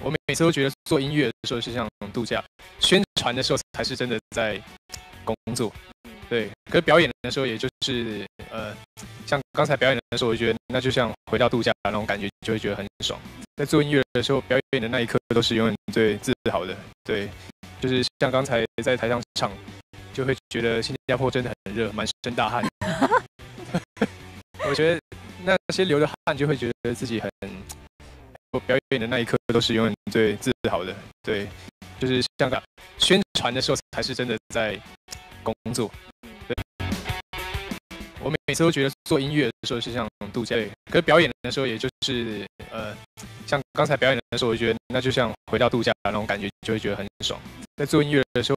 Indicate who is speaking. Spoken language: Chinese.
Speaker 1: 我每次都觉得做音乐的时候是像度假，宣传的时候才是真的在工作。对，可是表演的时候，也就是像刚才表演的时候，我觉得那就像回到度假那种感觉，就会觉得很爽。在做音乐的时候，表演的那一刻都是永远最自豪的。对，就是像刚才在台上唱，就会觉得新加坡真的很热，满身大汗。我觉得那些流的汗，就会觉得自己很。我表演的那一刻都是永远最自豪的。对，就是像宣传的时候才是真的在工作。对，我每次都觉得做音乐的时候是像度假，可是表演的时候，也就是像刚才表演的时候，我觉得那就像回到度假那种感觉，就会觉得很爽。在做音乐的时候，